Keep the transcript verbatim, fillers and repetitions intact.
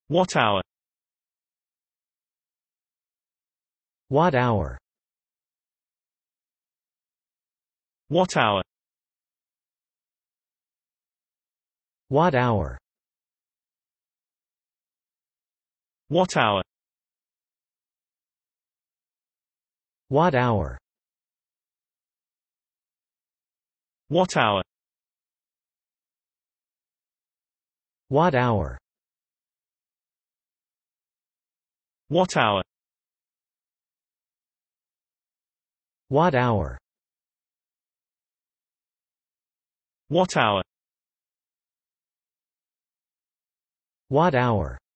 Watt hour. Watt hour. Watt hour. Watt hour. Watt hour. Watt hour. Watt hour. Watt hour. Watt hour. Watt hour. Watt hour. Watt hour.